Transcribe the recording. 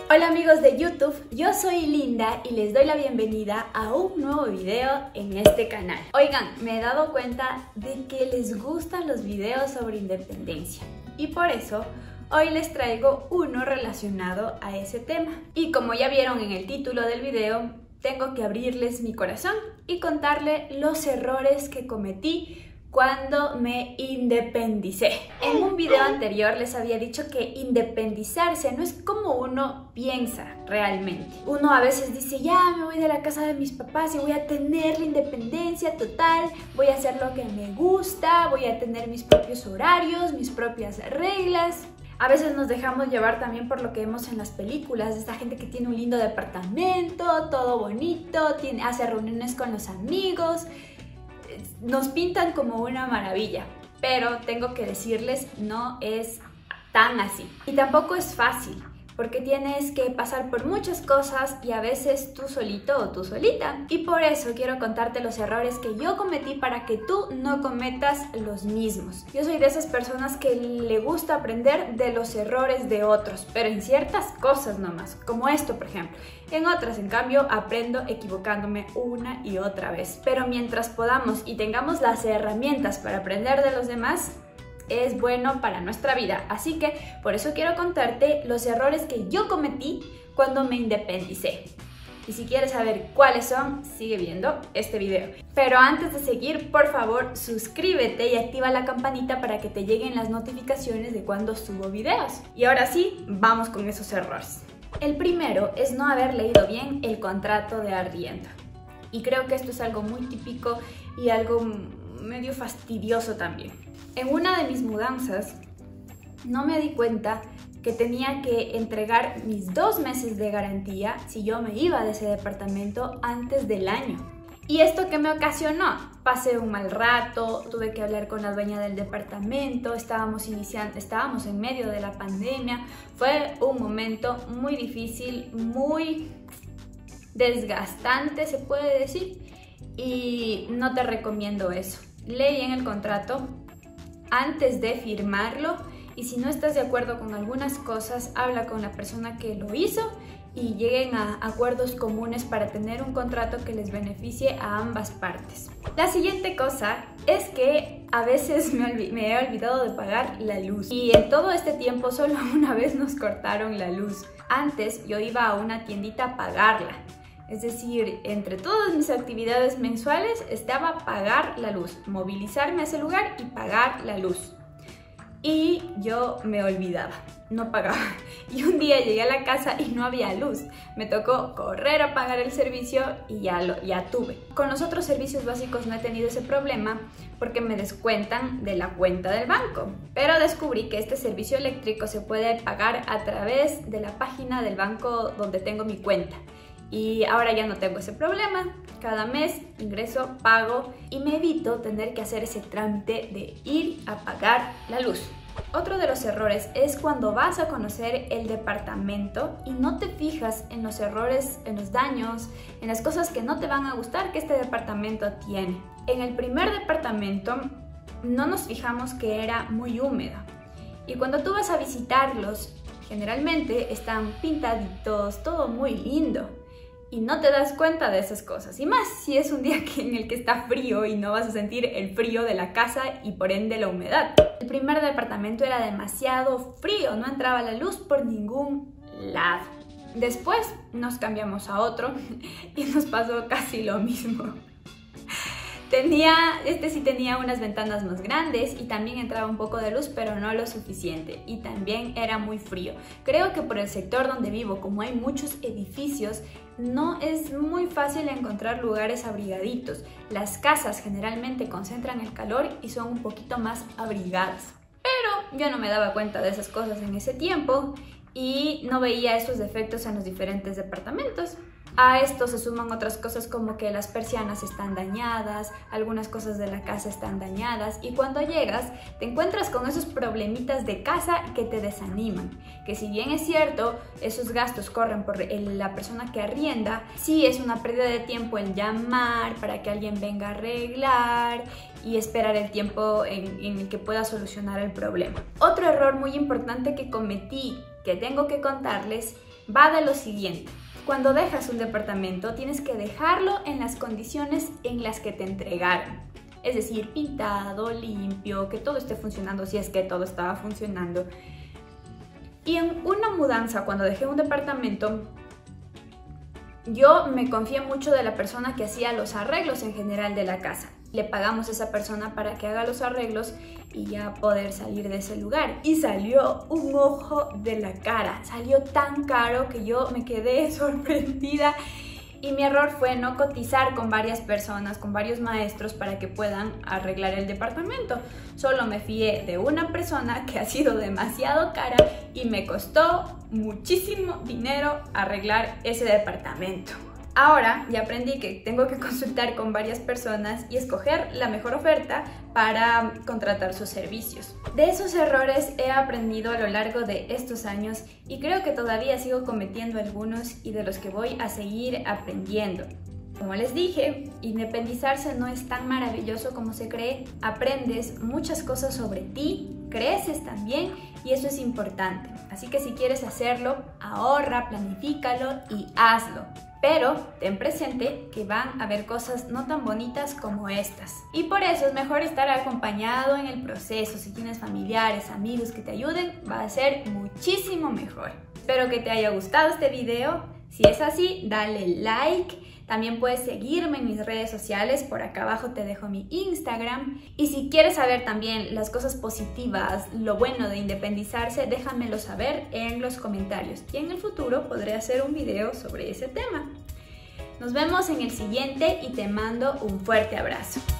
Hola amigos de YouTube, yo soy Linda y les doy la bienvenida a un nuevo video en este canal. Oigan, me he dado cuenta de que les gustan los videos sobre independencia y por eso hoy les traigo uno relacionado a ese tema. Y como ya vieron en el título del video, tengo que abrirles mi corazón y contarles los errores que cometí cuando me independicé. En un video anterior les había dicho que independizarse no es como uno piensa realmente. Uno a veces dice, ya me voy de la casa de mis papás y voy a tener la independencia total, voy a hacer lo que me gusta, voy a tener mis propios horarios, mis propias reglas. A veces nos dejamos llevar también por lo que vemos en las películas, de esta gente que tiene un lindo departamento, todo bonito, hace reuniones con los amigos. Nos pintan como una maravilla, pero tengo que decirles, no es tan así. Y tampoco es fácil, porque tienes que pasar por muchas cosas y a veces tú solito o tú solita. Y por eso quiero contarte los errores que yo cometí para que tú no cometas los mismos. Yo soy de esas personas que le gusta aprender de los errores de otros, pero en ciertas cosas nomás, como esto por ejemplo. En otras, en cambio, aprendo equivocándome una y otra vez. Pero mientras podamos y tengamos las herramientas para aprender de los demás, es bueno para nuestra vida. Así que por eso quiero contarte los errores que yo cometí cuando me independicé. Y si quieres saber cuáles son, sigue viendo este video. Pero antes de seguir, por favor, suscríbete y activa la campanita para que te lleguen las notificaciones de cuando subo videos. Y ahora sí, vamos con esos errores. El primero es no haber leído bien el contrato de arriendo. Y creo que esto es algo muy típico y algo medio fastidioso también. En una de mis mudanzas no me di cuenta que tenía que entregar mis 2 meses de garantía si yo me iba de ese departamento antes del año. ¿Y esto qué me ocasionó? Pasé un mal rato, tuve que hablar con la dueña del departamento, estábamos en medio de la pandemia. Fue un momento muy difícil, muy desgastante, se puede decir, y no te recomiendo eso. Lee bien el contrato antes de firmarlo y si no estás de acuerdo con algunas cosas, habla con la persona que lo hizo y lleguen a acuerdos comunes para tener un contrato que les beneficie a ambas partes. La siguiente cosa es que a veces me he olvidado de pagar la luz y en todo este tiempo solo una vez nos cortaron la luz. Antes yo iba a una tiendita a pagarla. Es decir, entre todas mis actividades mensuales estaba pagar la luz, movilizarme a ese lugar y pagar la luz. Y yo me olvidaba, no pagaba. Y un día llegué a la casa y no había luz. Me tocó correr a pagar el servicio y ya tuve. Con los otros servicios básicos no he tenido ese problema porque me descuentan de la cuenta del banco. Pero descubrí que este servicio eléctrico se puede pagar a través de la página del banco donde tengo mi cuenta. Y ahora ya no tengo ese problema, cada mes ingreso, pago y me evito tener que hacer ese trámite de ir a pagar la luz. Otro de los errores es cuando vas a conocer el departamento y no te fijas en los errores, en los daños, en las cosas que no te van a gustar que este departamento tiene. En el primer departamento no nos fijamos que era muy húmedo y cuando tú vas a visitarlos generalmente están pintaditos, todo muy lindo. Y no te das cuenta de esas cosas. Y más si es un día en el que está frío y no vas a sentir el frío de la casa y por ende la humedad. El primer departamento era demasiado frío, no entraba la luz por ningún lado. Después nos cambiamos a otro y nos pasó casi lo mismo. Este sí tenía unas ventanas más grandes y también entraba un poco de luz, pero no lo suficiente. Y también era muy frío. Creo que por el sector donde vivo, como hay muchos edificios, no es muy fácil encontrar lugares abrigaditos. Las casas generalmente concentran el calor y son un poquito más abrigadas. Pero yo no me daba cuenta de esas cosas en ese tiempo y no veía esos defectos en los diferentes departamentos. A esto se suman otras cosas como que las persianas están dañadas, algunas cosas de la casa están dañadas y cuando llegas te encuentras con esos problemitas de casa que te desaniman. Que si bien es cierto, esos gastos corren por la persona que arrienda, sí es una pérdida de tiempo el llamar para que alguien venga a arreglar y esperar el tiempo en el que pueda solucionar el problema. Otro error muy importante que cometí, que tengo que contarles, va de lo siguiente. Cuando dejas un departamento tienes que dejarlo en las condiciones en las que te entregaron. Es decir, pintado, limpio, que todo esté funcionando si es que todo estaba funcionando. Y en una mudanza, cuando dejé un departamento, yo me confié mucho de la persona que hacía los arreglos en general de la casa. Le pagamos a esa persona para que haga los arreglos y ya poder salir de ese lugar. Y salió un ojo de la cara. Salió tan caro que yo me quedé sorprendida. Y mi error fue no cotizar con varias personas, con varios maestros para que puedan arreglar el departamento. Solo me fié de una persona que ha sido demasiado cara y me costó muchísimo dinero arreglar ese departamento. Ahora ya aprendí que tengo que consultar con varias personas y escoger la mejor oferta para contratar sus servicios. De esos errores he aprendido a lo largo de estos años y creo que todavía sigo cometiendo algunos y de los que voy a seguir aprendiendo. Como les dije, independizarse no es tan maravilloso como se cree. Aprendes muchas cosas sobre ti, creces también y eso es importante. Así que si quieres hacerlo, ahorra, planifícalo y hazlo. Pero ten presente que van a haber cosas no tan bonitas como estas. Y por eso es mejor estar acompañado en el proceso. Si tienes familiares, amigos que te ayuden, va a ser muchísimo mejor. Espero que te haya gustado este video. Si es así, dale like. También puedes seguirme en mis redes sociales, por acá abajo te dejo mi Instagram. Y si quieres saber también las cosas positivas, lo bueno de independizarse, déjamelo saber en los comentarios. Y en el futuro podré hacer un video sobre ese tema. Nos vemos en el siguiente y te mando un fuerte abrazo.